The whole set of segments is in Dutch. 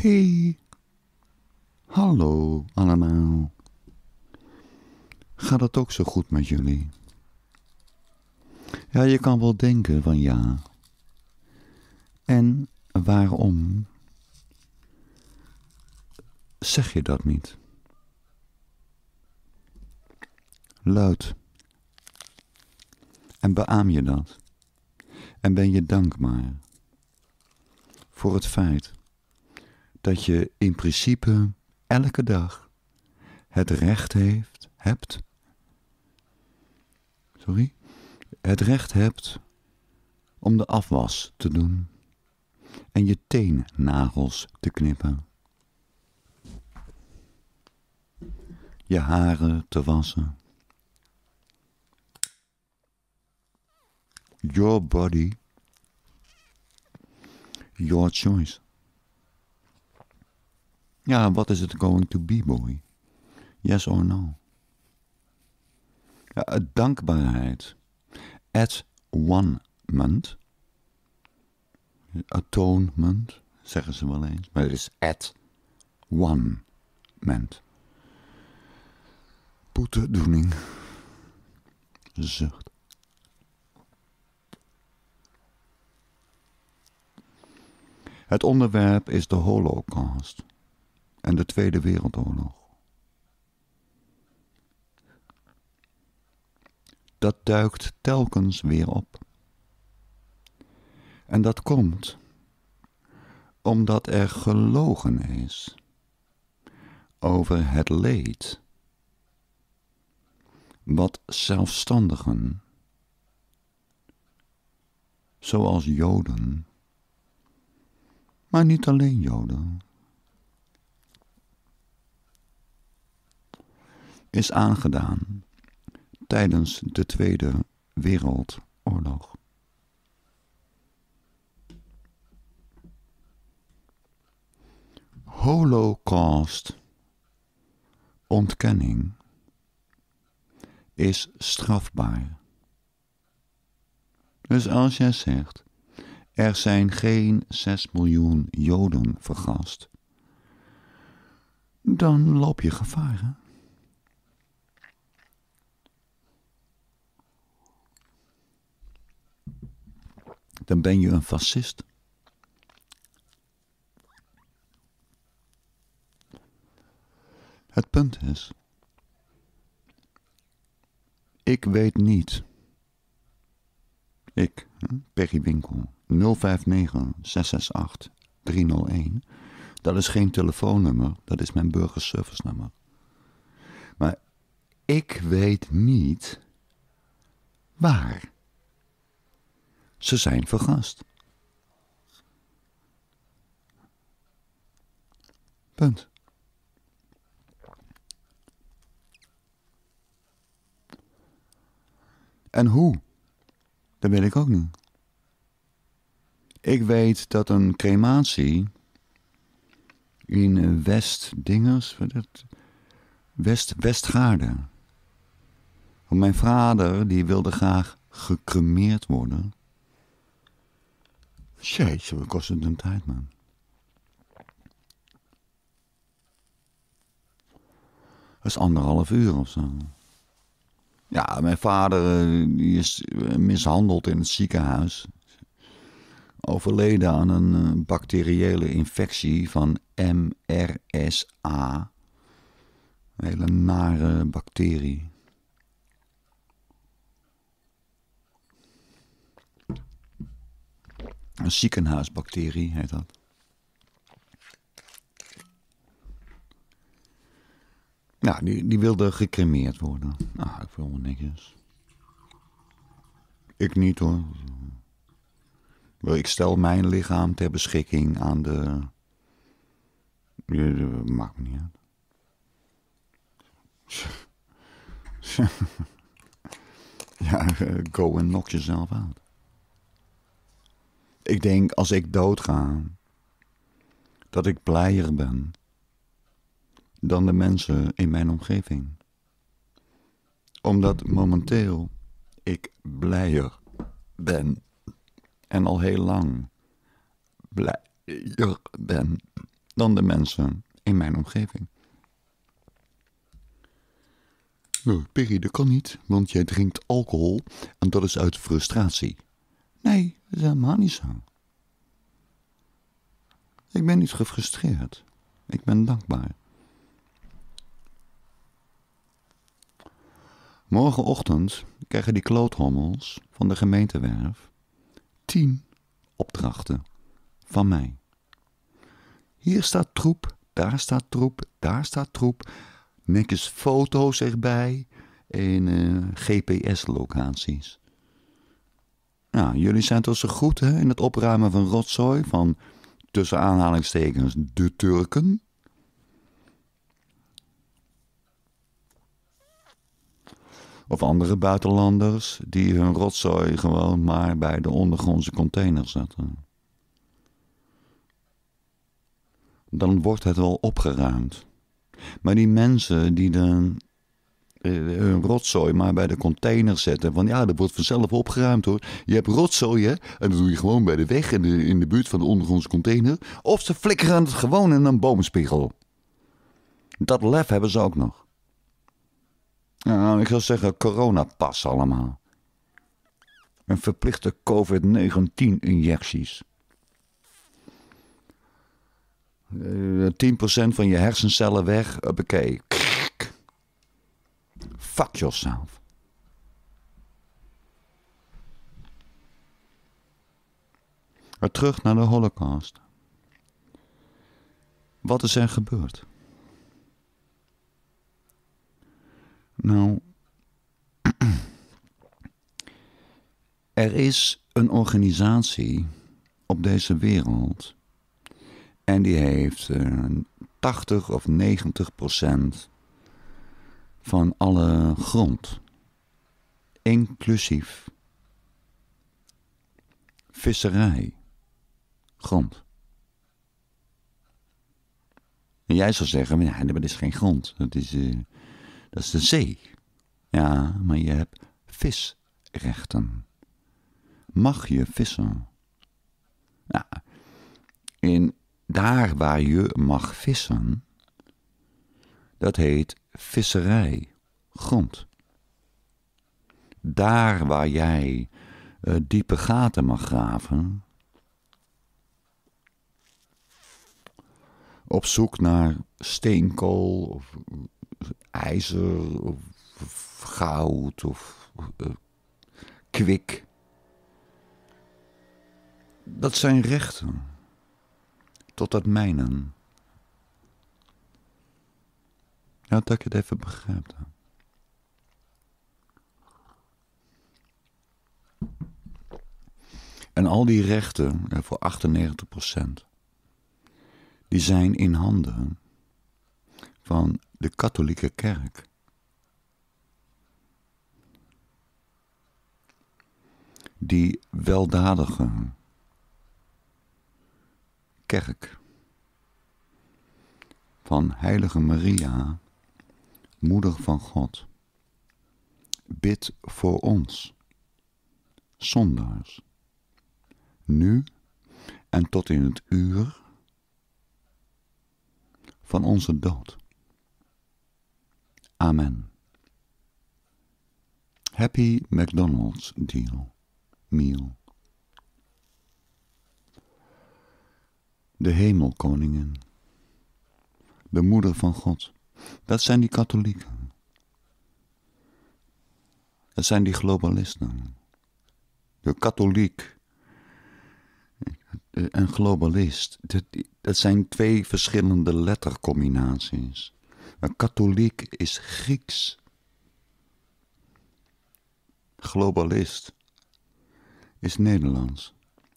Hey, hallo allemaal. Gaat het ook zo goed met jullie? Ja, je kan wel denken van ja. En waarom zeg je dat niet? Luid. En beaam je dat? En ben je dankbaar voor het feit dat je in principe elke dag het recht hebt om de afwas te doen en je teennagels te knippen, je haren te wassen. Your body, your choice. Ja, what is it going to be, boy? Yes or no? Ja, dankbaarheid. Atonement, zeggen ze wel eens. Maar het is ment. Boetedoening. Zucht. Het onderwerp is de Holocaust en de Tweede Wereldoorlog. Dat duikt telkens weer op. En dat komt omdat er gelogen is over het leed wat zelfstandigen, zoals Joden, maar niet alleen Joden, is aangedaan tijdens de Tweede Wereldoorlog. Holocaust, ontkenning, is strafbaar. Dus als jij zegt, er zijn geen 6 miljoen Joden vergast, dan loop je gevaar, hè? Dan ben je een fascist. Het punt is, ik weet niet, Perry Winkel, 059-668-301, dat is geen telefoonnummer, dat is mijn burgerservice nummer. Maar ik weet niet waar ze zijn vergast. Punt. En hoe? Dat weet ik ook niet. Ik weet dat een crematie in Westgaarden. Want mijn vader die wilde graag gecremeerd worden. Jeetje, wat kost het een tijd, man. Dat is 1,5 uur of zo. Ja, mijn vader die is mishandeld in het ziekenhuis. Overleden aan een bacteriële infectie van MRSA. Een hele nare bacterie. Een ziekenhuisbacterie heet dat. Ja, die wilde gecremeerd worden. Nou, ik vind het wel netjes. Ik niet hoor. Ik stel mijn lichaam ter beschikking aan de... Maakt me niet uit. Ja, go en knock jezelf uit. Ik denk, als ik doodga, dat ik blijer ben dan de mensen in mijn omgeving. Omdat momenteel ik blijer ben en al heel lang blijer ben dan de mensen in mijn omgeving. Nou, Perry, dat kan niet, want jij drinkt alcohol en dat is uit frustratie. Nee, dat is helemaal niet zo. Ik ben niet gefrustreerd. Ik ben dankbaar. Morgenochtend krijgen die kloothommels van de gemeentewerf 10 opdrachten van mij. Hier staat troep, daar staat troep, daar staat troep. Netjes foto's erbij en GPS-locaties. Nou, jullie zijn toch zo goed hè, in het opruimen van rotzooi van tussen aanhalingstekens de Turken. Of andere buitenlanders die hun rotzooi gewoon maar bij de ondergrondse container zetten. Dan wordt het wel opgeruimd. Maar die mensen die dan hun rotzooi maar bij de container zetten. Van ja, dat wordt vanzelf opgeruimd hoor. Je hebt rotzooi hè. En dat doe je gewoon bij de weg in de buurt van de ondergrondse container. Of ze flikkeren het gewoon in een boomspiegel. Dat lef hebben ze ook nog. Nou, ik zou zeggen coronapas allemaal. En verplichte COVID-19 injecties. 10% van je hersencellen weg. Oké. Fuck yourself. Maar terug naar de Holocaust. Wat is er gebeurd? Nou, er is een organisatie op deze wereld en die heeft 80 of 90% van alle grond, inclusief visserij, grond. En jij zou zeggen, ja, dat is geen grond, dat is de zee. Ja, maar je hebt visrechten. Mag je vissen? Ja, daar waar je mag vissen, dat heet visserij, grond. Daar waar jij diepe gaten mag graven, op zoek naar steenkool of ijzer of goud of kwik. Dat zijn rechten tot het mijnen. Ja, dat ik het even begrijpt. En al die rechten, voor 98%, die zijn in handen van de katholieke kerk. Die weldadige kerk van Heilige Maria, Moeder van God, bid voor ons, zondaars, nu en tot in het uur van onze dood. Amen. Happy McDonald's meal. De hemelkoningin, de moeder van God, dat zijn die katholieken. Dat zijn die globalisten. De katholiek en globalist, dat zijn 2 verschillende lettercombinaties. Een katholiek is Grieks. Globalist is Nederlands.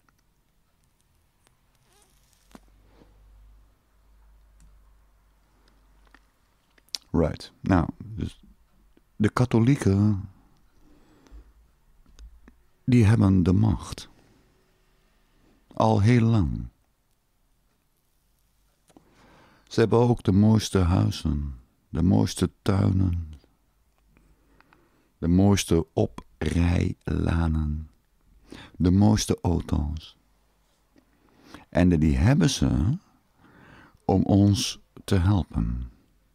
Right. Nou, dus de katholieken, die hebben de macht. Al heel lang. Ze hebben ook de mooiste huizen, de mooiste tuinen, de mooiste oprijlanen, de mooiste auto's. En die hebben ze om ons te helpen.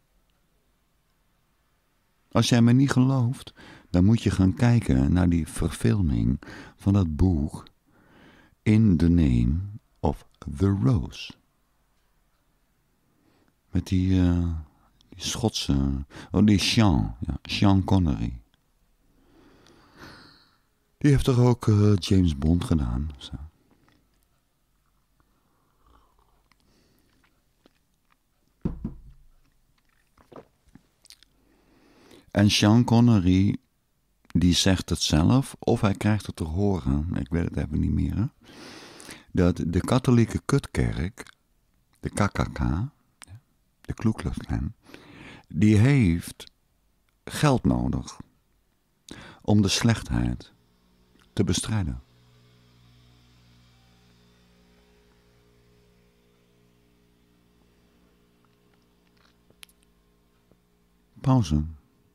Als jij me niet gelooft, dan moet je gaan kijken naar die verfilming van het boek In the Name of the Rose. Met die Schotse, die Sean Connery. Die heeft toch ook James Bond gedaan. Zo. En Sean Connery, die zegt het zelf, of hij krijgt het te horen, ik weet het even niet meer, hè, dat de katholieke kutkerk, de KKK, de Ku Klux Klan, die heeft geld nodig om de slechtheid te bestrijden. Pauze.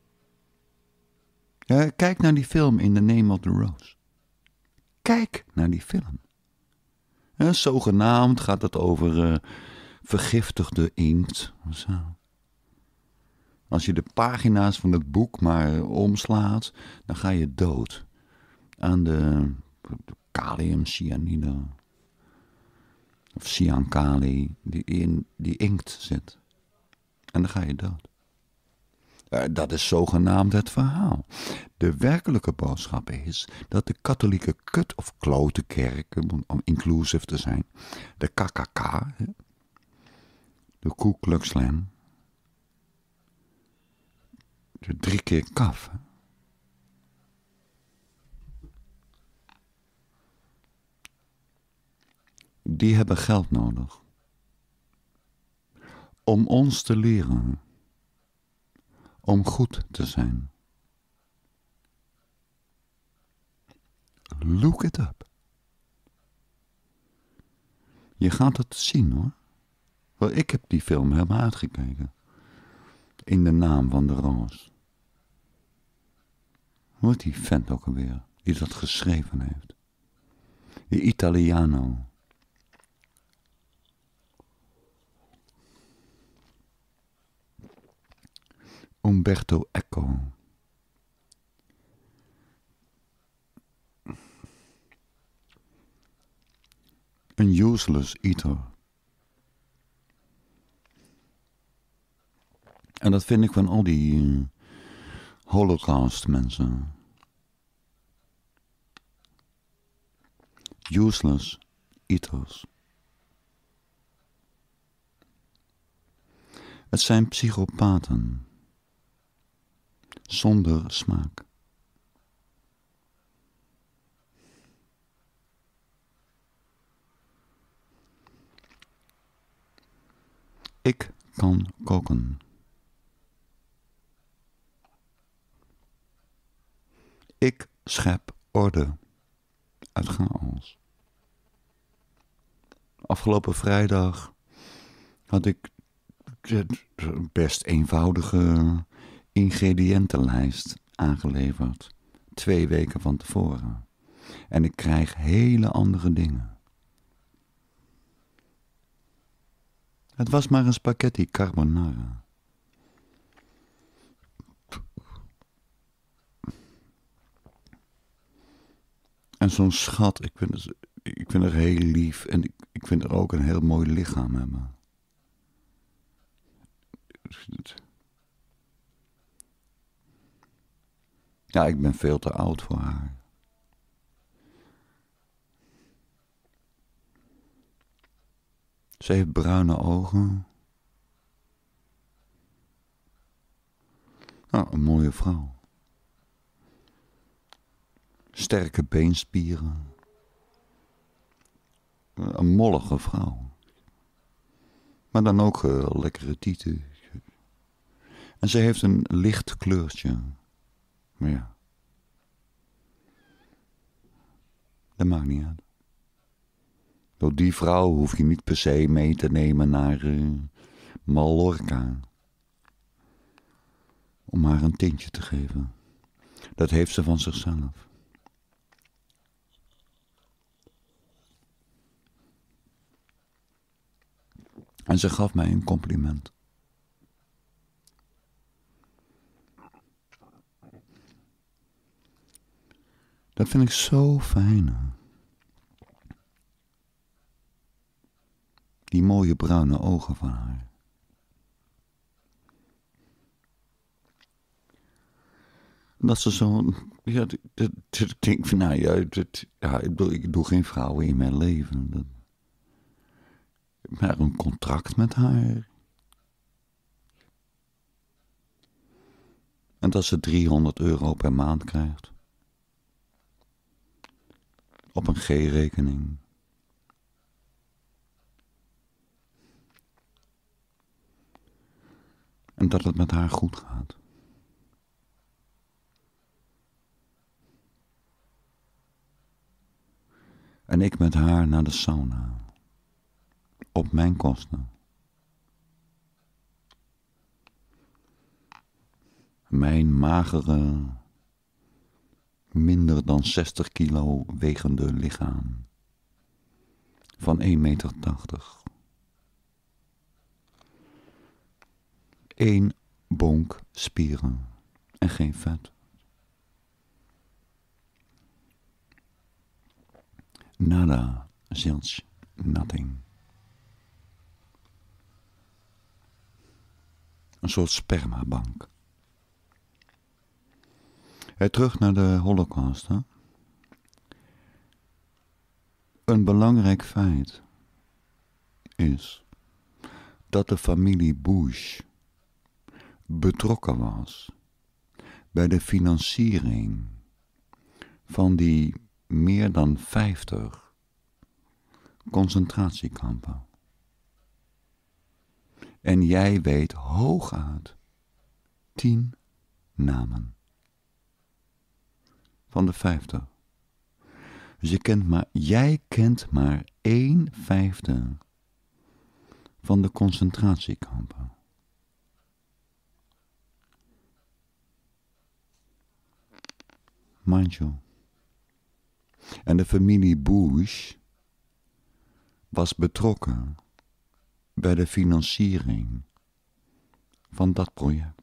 Kijk naar die film In the Name of the Rose. Kijk naar die film. Zogenaamd gaat het over vergiftigde inkt. Zo. Als je de pagina's van het boek maar omslaat, dan ga je dood. Aan de kaliumcyanide. Of cyankali die in die inkt zit. En dan ga je dood. Dat is zogenaamd het verhaal. De werkelijke boodschap is dat de katholieke kut- of klote kerk, om inclusief te zijn, de KKK, de Ku Klux Klan, de 3 keer kaf. Die hebben geld nodig. Om ons te leren. Om goed te zijn. Look it up. Je gaat het zien hoor. Wel, ik heb die film helemaal uitgekeken. In de naam van de roos. Hoe heet die vent ook alweer? Die dat geschreven heeft. Die Italiano. Umberto Eco. Een useless eater. En dat vind ik van al die Holocaust mensen. Useless eaters. Het zijn psychopaten. Zonder smaak. Ik kan koken. Ik schep orde uit chaos. Afgelopen vrijdag had ik een best eenvoudige ingrediëntenlijst aangeleverd. 2 weken van tevoren. En ik krijg hele andere dingen. Het was maar een spaghetti carbonara. En zo'n schat, ik vind haar heel lief. En ik vind haar ook een heel mooi lichaam hebben. Ja, ik ben veel te oud voor haar. Ze heeft bruine ogen. Nou, een mooie vrouw. Sterke beenspieren. Een mollige vrouw. Maar dan ook lekkere tieten. En ze heeft een licht kleurtje. Maar ja. Dat maakt niet uit. Door die vrouw hoef je niet per se mee te nemen naar Mallorca. Om haar een tintje te geven. Dat heeft ze van zichzelf. En ze gaf mij een compliment. Dat vind ik zo fijn. Die mooie bruine ogen van haar. Dat ze zo... Ja, ik denk van, nou ja, ik doe geen vrouwen in mijn leven. Maar een contract met haar. En dat ze €300 per maand krijgt. Op een G-rekening. En dat het met haar goed gaat. En ik met haar naar de sauna. Op mijn kosten. Mijn magere, minder dan 60 kilo wegende lichaam. Van 1,80 meter. 1 bonk spieren. En geen vet. Nada, zilch, nothing. Een soort spermabank. Terug naar de Holocaust. Hè? Een belangrijk feit is dat de familie Bush betrokken was bij de financiering van die meer dan 50 concentratiekampen. En jij weet hooguit 10 namen van de 50. Dus jij kent maar 1/5 van de concentratiekampen. Mind you. En de familie Bush was betrokken bij de financiering van dat project.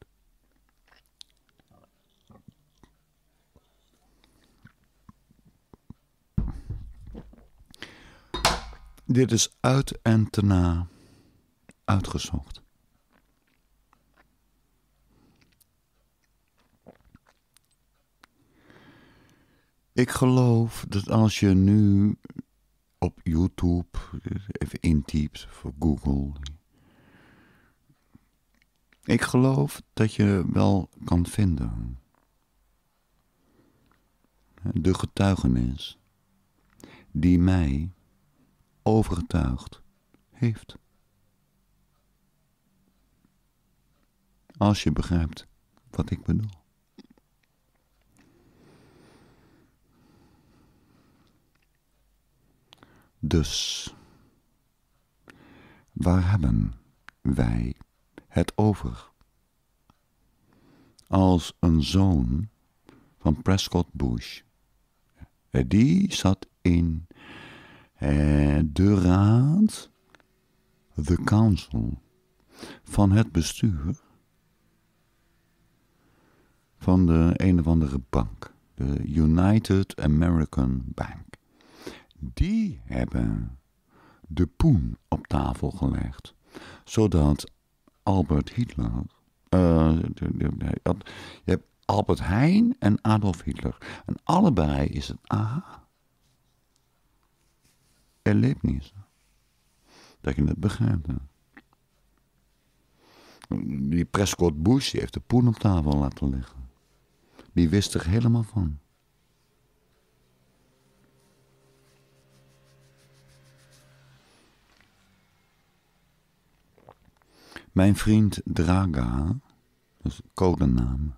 Dit is uit en te na uitgezocht. Ik geloof dat als je nu op YouTube even intypt voor Google. Ik geloof dat je wel kan vinden. De getuigenis die mij overtuigd heeft. Als je begrijpt wat ik bedoel. Dus, waar hebben wij het over? Als een zoon van Prescott Bush. Die zat in de raad, the council, van het bestuur van de een of andere bank. De United American Bank. Die hebben de poen op tafel gelegd, zodat Albert Hitler, je hebt Albert Heijn en Adolf Hitler. En allebei is het, erlebnis. Dat je het begrijpt. Die Prescott Bush die heeft de poen op tafel laten liggen. Die wist er helemaal van. Mijn vriend Draga, dat is een codenaam,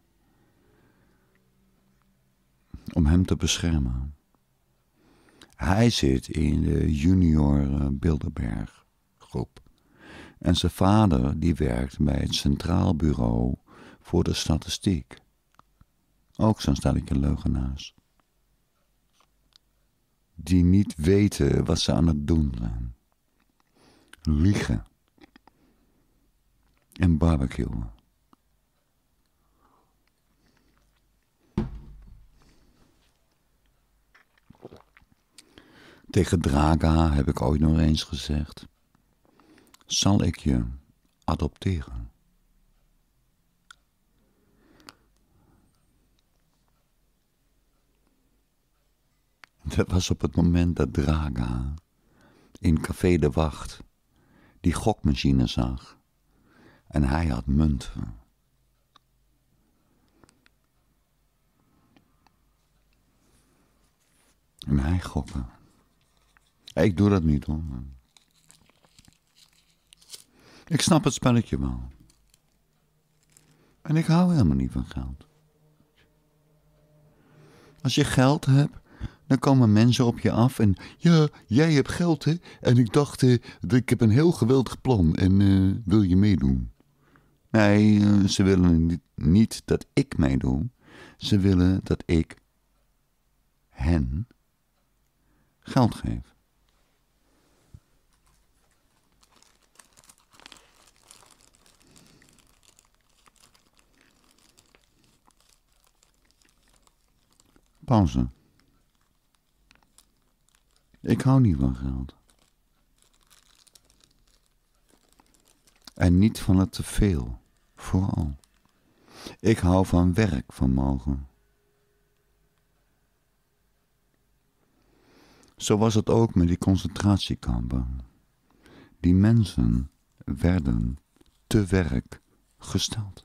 om hem te beschermen. Hij zit in de junior Bilderberg groep. En zijn vader die werkt bij het Centraal Bureau voor de Statistiek. Ook zo'n stelletje leugenaars. Die niet weten wat ze aan het doen zijn. Liegen. En barbecue. Tegen Draga heb ik ooit nog eens gezegd: zal ik je adopteren? Dat was op het moment dat Draga in Café de Wacht die gokmachine zag. En hij had munten. En hij gokken. Ik doe dat niet hoor. Ik snap het spelletje wel. En ik hou helemaal niet van geld. Als je geld hebt, dan komen mensen op je af en ja, jij hebt geld hè. En ik dacht, ik heb een heel geweldig plan en wil je meedoen? Nee, ze willen niet dat ik meedoe. Ze willen dat ik hen geld geef. Pauze. Ik hou niet van geld. En niet van het teveel, vooral. Ik hou van werkvermogen. Zo was het ook met die concentratiekampen. Die mensen werden te werk gesteld.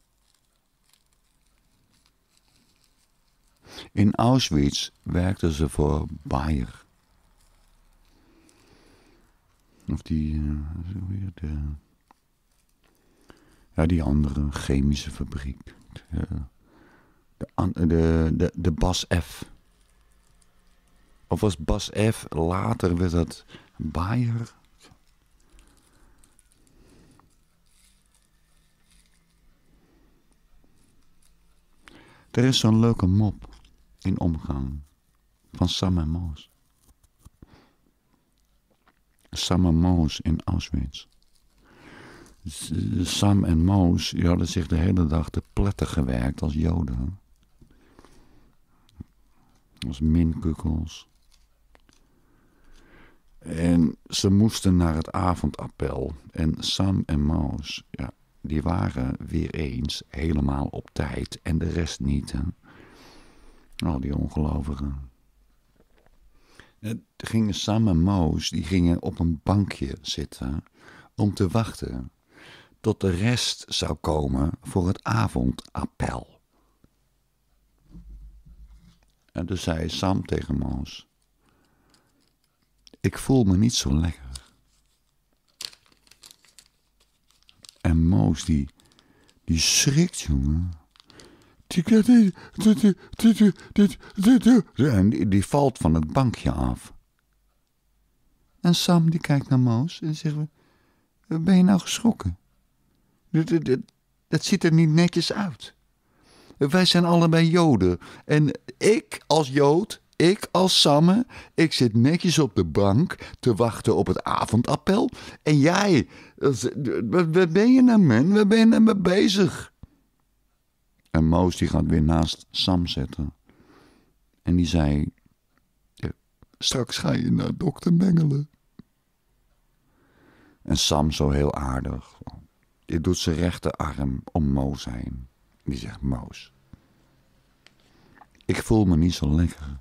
In Auschwitz werkten ze voor Bayer. Of die andere chemische fabriek. De Bas F. Of was Bas F, later werd dat Bayer. Er is zo'n leuke mop in omgang van Sam en Moos. Sam en Moos in Auschwitz. Sam en Moos die hadden zich de hele dag te pletter gewerkt als Joden. Als minkukkels. En ze moesten naar het avondappel. En Sam en Moos, ja, die waren weer eens helemaal op tijd. En de rest niet, hè. Al die ongelovigen. Gingen Sam en Moos, die gingen op een bankje zitten om te wachten tot de rest zou komen voor het avondappel. En toen zei Sam tegen Moos: ik voel me niet zo lekker. En Moos die schrikt, jongen. En die valt van het bankje af. En Sam die kijkt naar Moos en zegt: ben je nou geschrokken? Dat ziet er niet netjes uit. Wij zijn allebei Joden. En ik als Jood, ik als Samme, ik zit netjes op de bank te wachten op het avondappel. En jij, waar ben je nou, man? Waar ben je nou mee bezig? En Moos die gaat weer naast Sam zitten. En die zei: straks ga je naar dokter Mengele. En Sam zo heel aardig. Die doet zijn rechterarm om Moos heen. Die zegt: Moos, ik voel me niet zo lekker.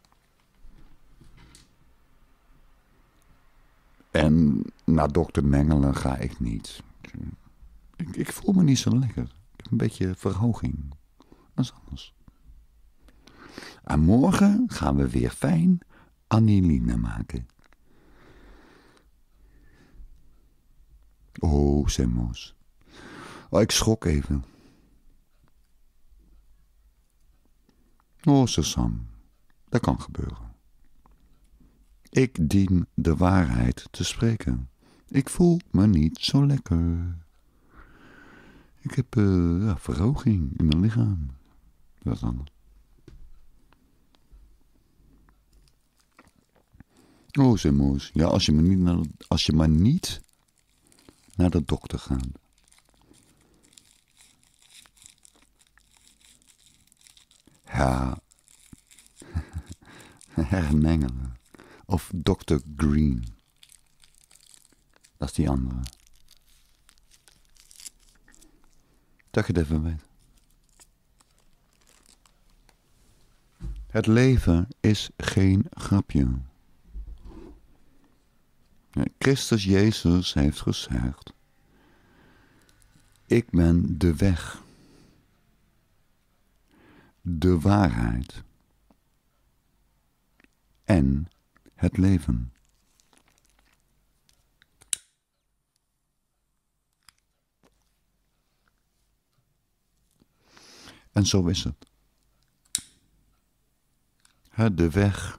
En naar dokter Mengele ga ik niet. Ik voel me niet zo lekker. Ik heb een beetje verhoging. Dat is anders. En morgen gaan we weer fijn aniline maken. Oh, zei Moos. Oh, ik schrok even. Oh, zei Sam. Dat kan gebeuren. Ik dien de waarheid te spreken. Ik voel me niet zo lekker. Ik heb verhoging in mijn lichaam. Dat is anders. Oh, zei Moos. Ja, als je maar niet naar de dokter gaat. vermengelen. Of Dr. Green. Dat is die andere. Dat je het even weet. Het leven is geen grapje. Christus Jezus heeft gezegd: ik ben de weg, de waarheid en het leven. En zo is het. De weg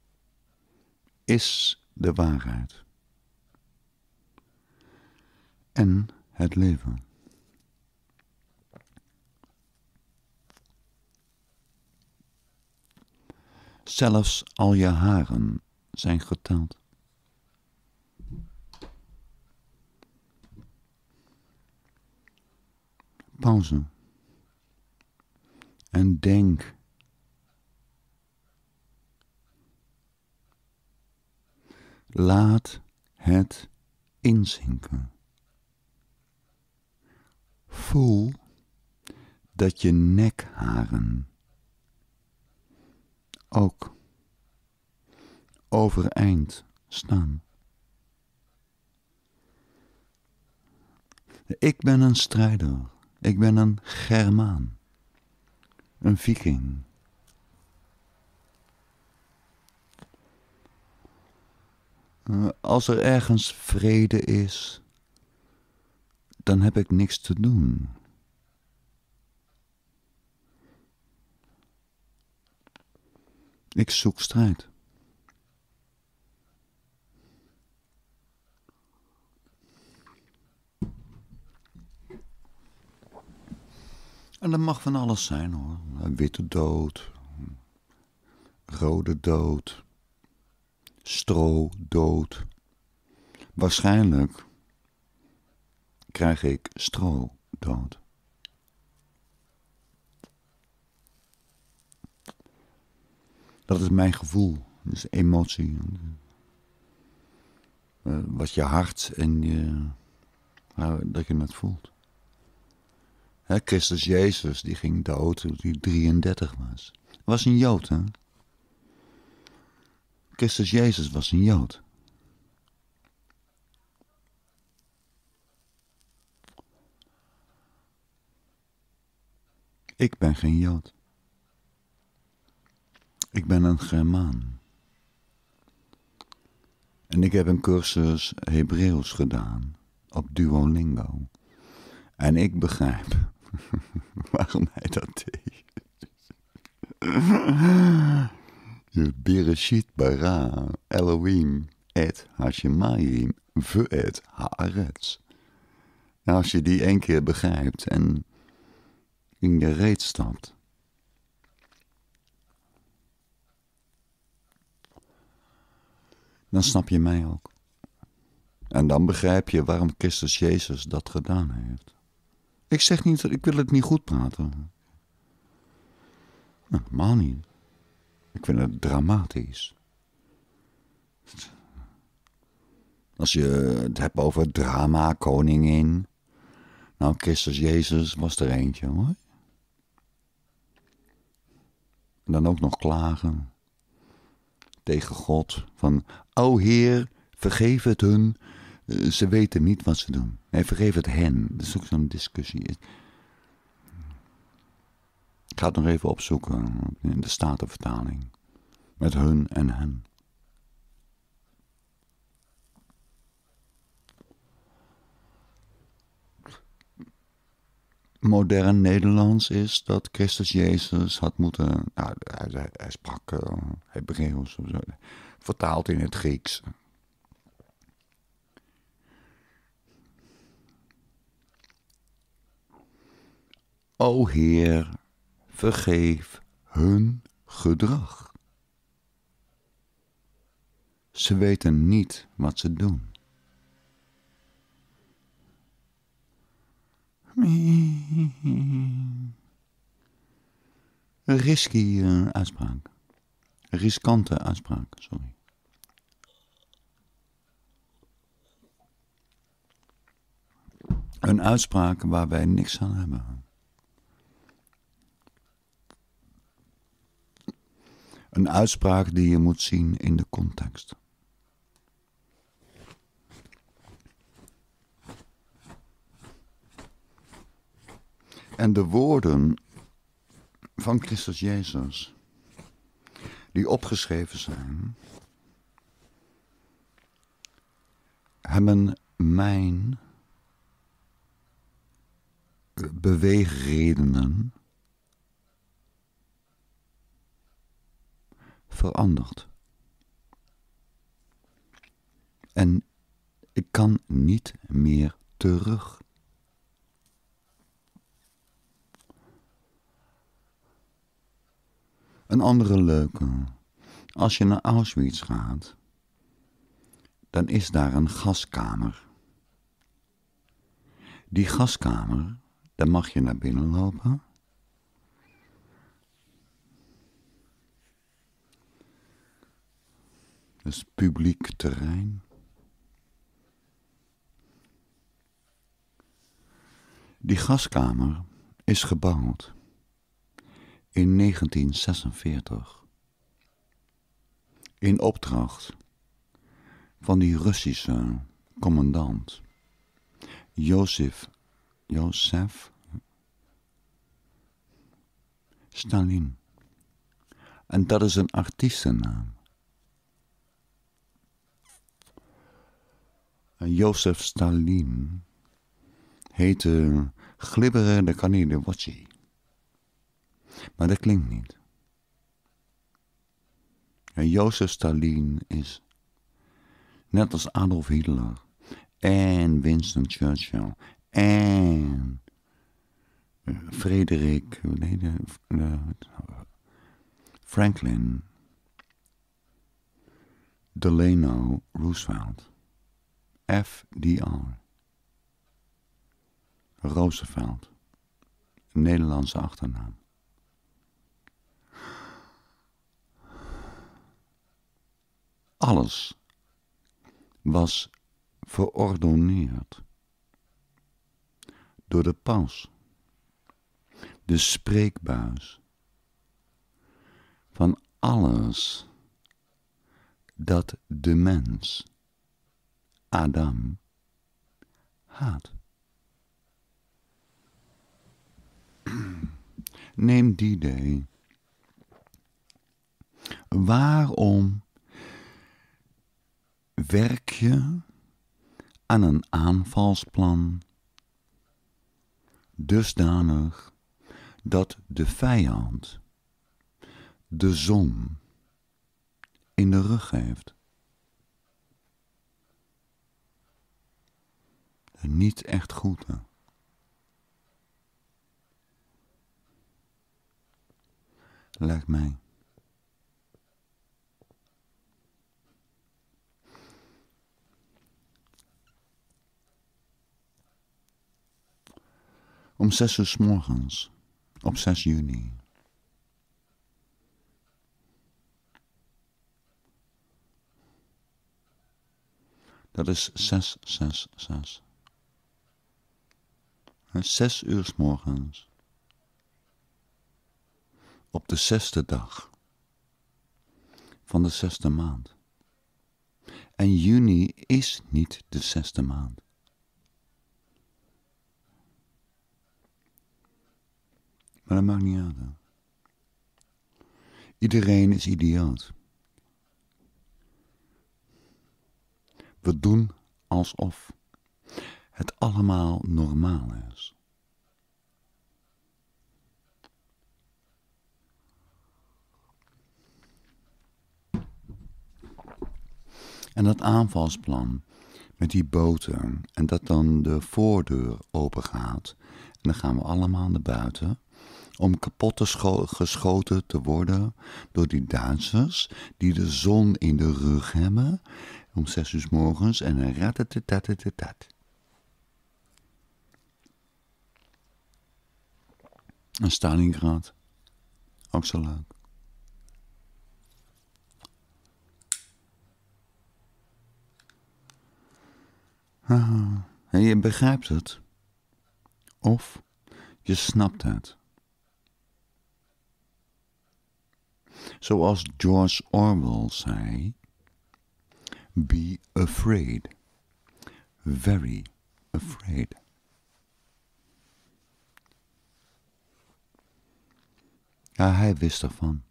is de waarheid en het leven. Zelfs al je haren zijn geteld. Pauze. En denk. Laat het inzinken. Voel dat je nekharen ook overeind staan. Ik ben een strijder. Ik ben een Germaan. Een Viking. Als er ergens vrede is, dan heb ik niks te doen. Ik zoek strijd. En dat mag van alles zijn hoor. Een witte dood. Rode dood. Strodood. Waarschijnlijk krijg ik strodood. Dat is mijn gevoel. Dat is emotie. Wat je hart en dat je het voelt. Christus Jezus die ging dood toen hij 33 was. Hij was een Jood, hè? Christus Jezus was een Jood. Ik ben geen Jood. Ik ben een Germaan. En ik heb een cursus Hebreeuws gedaan op Duolingo. En ik begrijp waarom hij dat deed. Bereshit bara Elohim et Hashemayim ve'et haaretz. Nou, als je die 1 keer begrijpt en in je reet stapt, dan snap je mij ook. En dan begrijp je waarom Christus Jezus dat gedaan heeft. Ik zeg niet, ik wil het niet goed praten. Helemaal niet. Ik vind het dramatisch. Als je het hebt over drama, koningin. Nou, Christus Jezus was er eentje hoor. En dan ook nog klagen. Tegen God. Van, o Heer, vergeef het hun. Ze weten niet wat ze doen. Nee, vergeef het hen. Dat is ook zo'n discussie. Ik ga het nog even opzoeken in de Statenvertaling. Met hun en hen. Modern Nederlands is dat Christus Jezus had moeten... Nou, hij sprak Hebreeuws of zo. Vertaald in het Grieks. O Heer, vergeef hun gedrag. Ze weten niet wat ze doen. Risky uitspraak. Riskante uitspraak, sorry. Een uitspraak waar wij niks aan hebben. Een uitspraak die je moet zien in de context. En de woorden van Christus Jezus, die opgeschreven zijn, hebben mijn beweegredenen veranderd. En ik kan niet meer terug. Een andere leuke. Als je naar Auschwitz gaat, dan is daar een gaskamer. Die gaskamer, daar mag je naar binnen lopen. Dus publiek terrein. Die gaskamer is gebouwd in 1946 in opdracht van die Russische commandant Jozef Stalin. En dat is een artiestennaam. En Jozef Stalin heette Glibberen de Kanidewatchi. Maar dat klinkt niet. En Jozef Stalin is, net als Adolf Hitler en Winston Churchill en Franklin Delano Roosevelt, FDR, Roosevelt, een Nederlandse achternaam. Alles was verordoneerd door de paus, de spreekbuis van alles dat de mens, Adam, haat. Neem die idee. Waarom werk je aan een aanvalsplan dusdanig dat de vijand de zon in de rug heeft? Niet echt goed, hè? Lijkt mij. Om 6 uur 's morgens, op 6 juni. Dat is 666. 6 uur 's morgens. Op de 6e dag van de 6e maand. En juni is niet de 6e maand. Maar dat maakt niet uit. Hè? Iedereen is idioot. We doen alsof het allemaal normaal is. En dat aanvalsplan met die boten en dat dan de voordeur open gaat en dan gaan we allemaal naar buiten om kapot geschoten te worden door die Duitsers die de zon in de rug hebben om 6 uur 's morgens en een ratatatatat. En Stalingrad, ook zo leuk. En je begrijpt het. Of je snapt het. Zoals George Orwell zei: be afraid. Very afraid. Ja, hij wist ervan.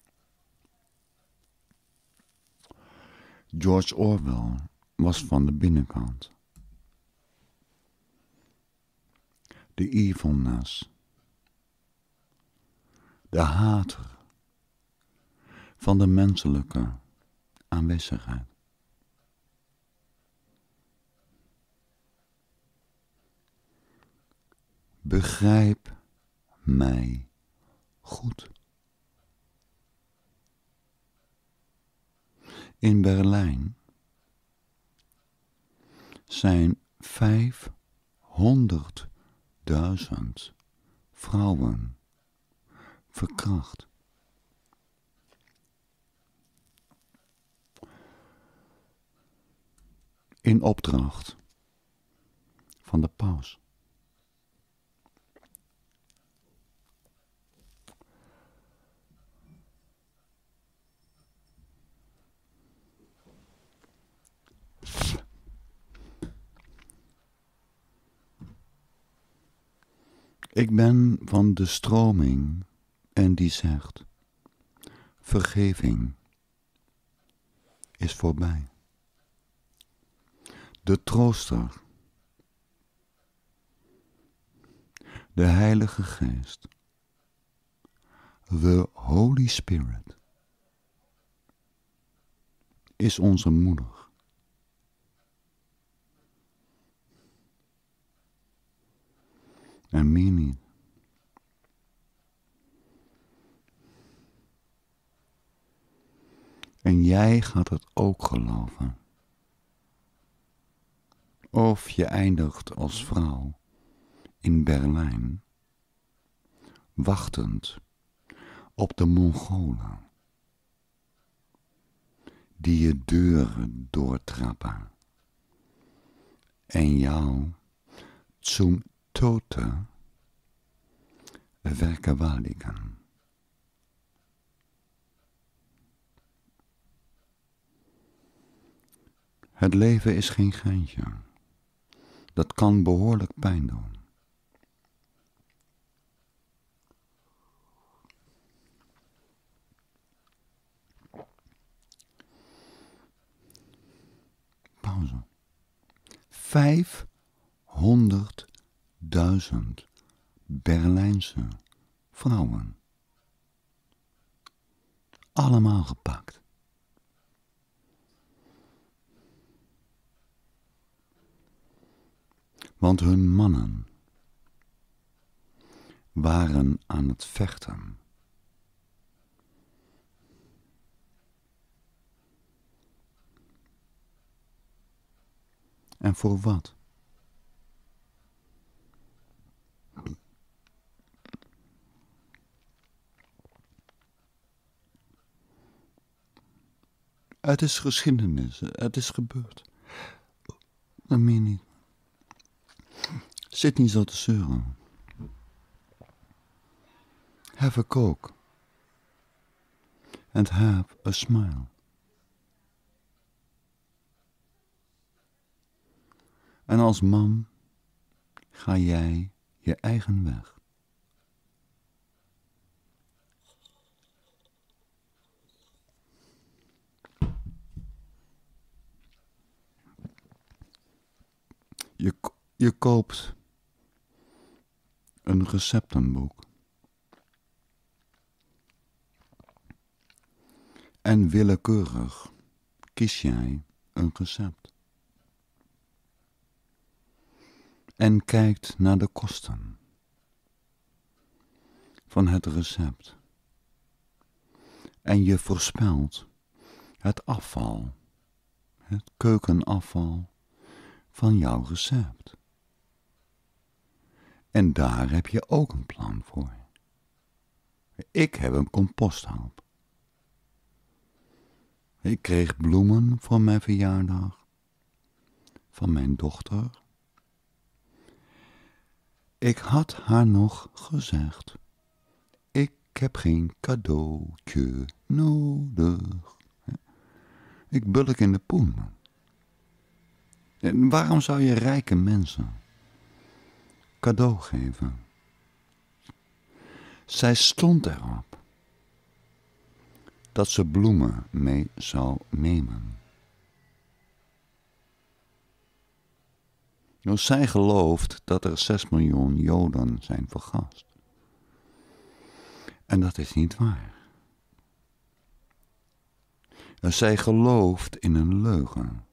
George Orwell was van de binnenkant. De evilness. De hater van de menselijke aanwezigheid. Begrijp mij goed. In Berlijn zijn 500.000 vrouwen verkracht. In opdracht van de paus. Ik ben van de stroming en die zegt: vergeving is voorbij. De trooster, de Heilige Geest, the Holy Spirit, is onze moeder. En meer niet. En jij gaat het ook geloven. Of je eindigt als vrouw in Berlijn, wachtend op de Mongolen, die je deuren doortrappen en jou zum Tode vergewaltigen. Het leven is geen geintje. Dat kan behoorlijk pijn doen. Pauze. 500.000 Berlijnse vrouwen. Allemaal gepakt. Want hun mannen waren aan het vechten. En voor wat? Het is geschiedenis, het is gebeurd. Dat meen je niet. Zit niet zo te zeuren. Have a coke. And have a smile. En als man ga jij je eigen weg. Je koopt een receptenboek. En willekeurig kies jij een recept. En kijkt naar de kosten van het recept. En je voorspelt het afval, het keukenafval van jouw recept. En daar heb je ook een plan voor. Ik heb een composthoop. Ik kreeg bloemen voor mijn verjaardag van mijn dochter. Ik had haar nog gezegd, ik heb geen cadeautje nodig. Ik bulk in de poen. En waarom zou je rijke mensen cadeau geven? Zij stond erop dat ze bloemen mee zou nemen. Nou, zij gelooft dat er 6 miljoen Joden zijn vergast. En dat is niet waar. En zij gelooft in een leugen.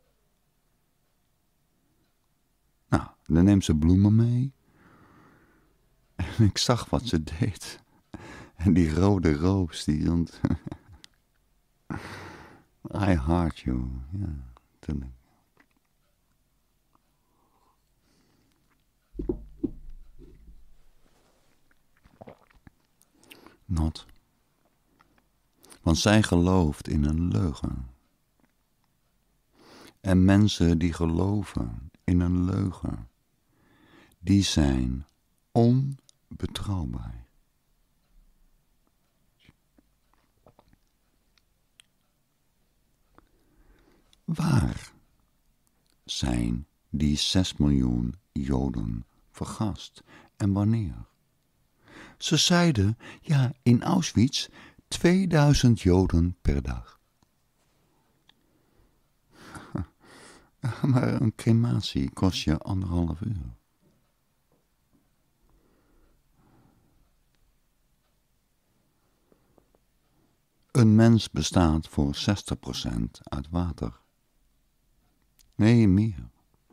Nou, dan neemt ze bloemen mee. En ik zag wat ze deed. En die rode roos, die stond... I heart you. Ja, natuurlijk. Not. Want zij gelooft in een leugen. En mensen die geloven in een leugen, die zijn onbetrouwbaar. Waar zijn die 6 miljoen Joden vergast en wanneer? Ze zeiden, ja, in Auschwitz 2000 Joden per dag. Maar een crematie kost je 1,5 uur. Een mens bestaat voor 60% uit water. Nee, meer.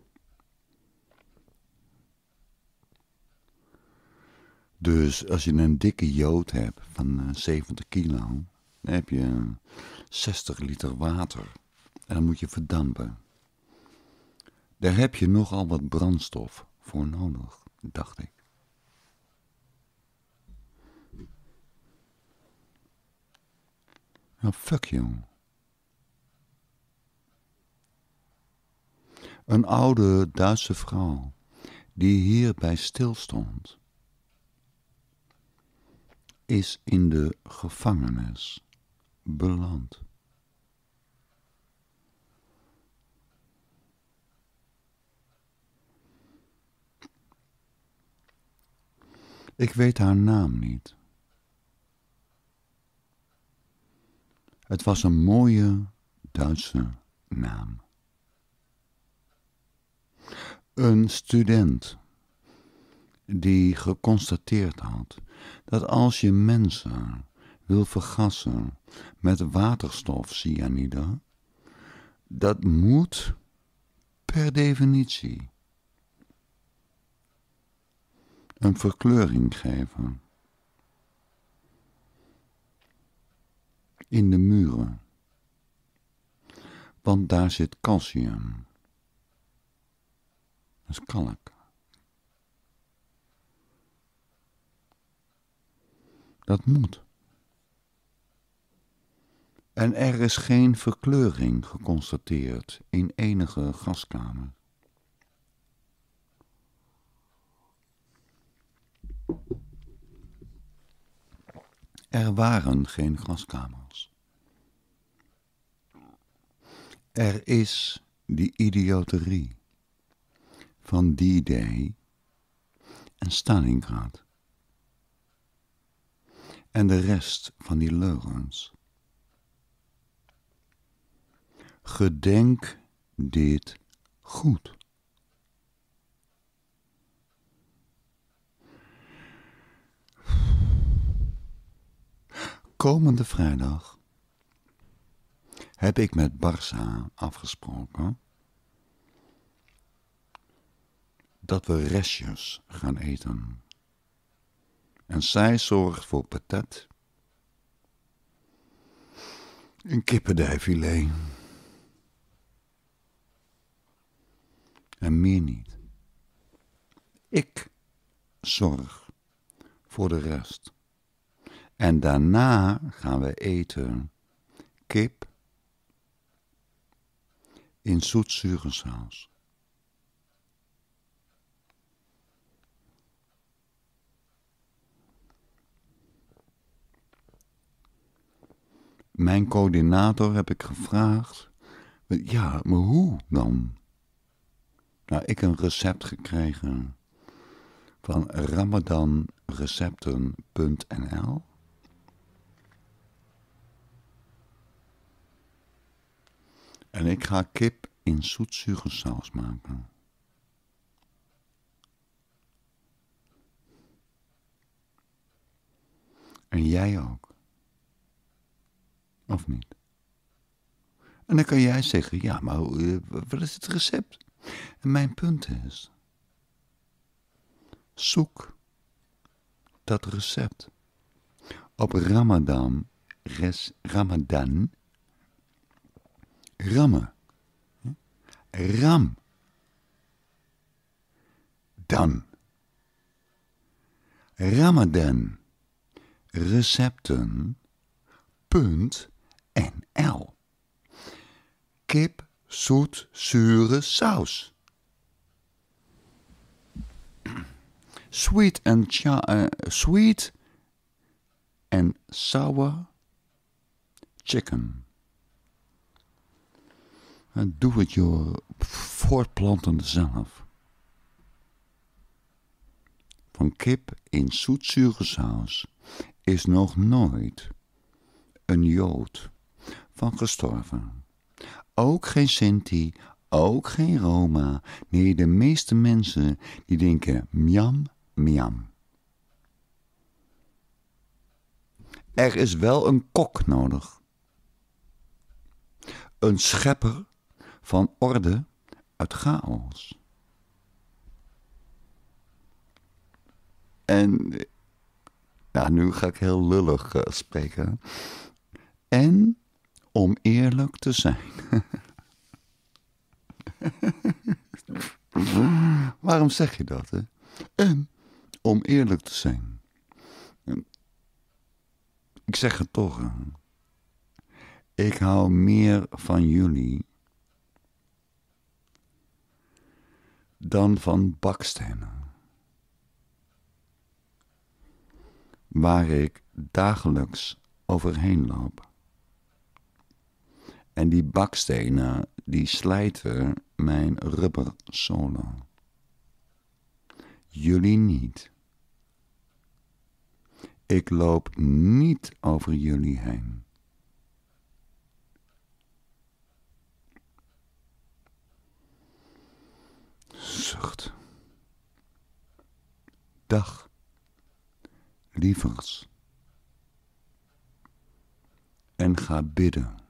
Dus als je een dikke Jood hebt van 70 kilo, dan heb je 60 liter water. En dan moet je verdampen. Daar heb je nogal wat brandstof voor nodig, dacht ik. Nou, fuck you. Een oude Duitse vrouw die hierbij stilstond, is in de gevangenis beland. Ik weet haar naam niet. Het was een mooie Duitse naam. Een student die geconstateerd had dat als je mensen wil vergassen met waterstofcyanide, dat moet per definitie een verkleuring geven in de muren, want daar zit calcium. Dat is kalk. Dat moet. En er is geen verkleuring geconstateerd in enige gaskamer. Er waren geen gaskamers. Er is die idioterie van D-Day en Stalingrad. En de rest van die leugens. Gedenk dit goed. Komende vrijdag heb ik met Barça afgesproken dat we restjes gaan eten. En zij zorgt voor patat, een kippendijfilet en meer niet. Ik zorg voor de rest. En daarna gaan we eten kip in zoetzure saus. mijn coördinator heb ik gevraagd. Ja, maar hoe dan? Nou, ik een recept gekregen van ramadanrecepten.nl. En ik ga kip in zoetzure saus maken. En jij ook. Of niet? En dan kan jij zeggen, ja, maar wat is het recept? En mijn punt is, zoek dat recept op Ramadan, rammen, ram, dan, Ramadan, recepten.nl. Kip, zoet, zure saus. Sweet and sour chicken. Doe het je voortplantende zelf. Van kip in zoetzure saus is nog nooit een Jood van gestorven. Ook geen Sinti, ook geen Roma. Nee, de meeste mensen die denken miam, miam. Er is wel een kok nodig. Een schepper van orde uit chaos. En, nou, nu ga ik heel lullig spreken. En om eerlijk te zijn. Waarom zeg je dat, hè? En om eerlijk te zijn. Ik zeg het toch, hè? Ik hou meer van jullie dan van bakstenen. Waar ik dagelijks overheen loop. En die bakstenen, die slijten mijn rubberzolen. Jullie niet. Ik loop niet over jullie heen. Zucht. Dag, lievers. En ga bidden.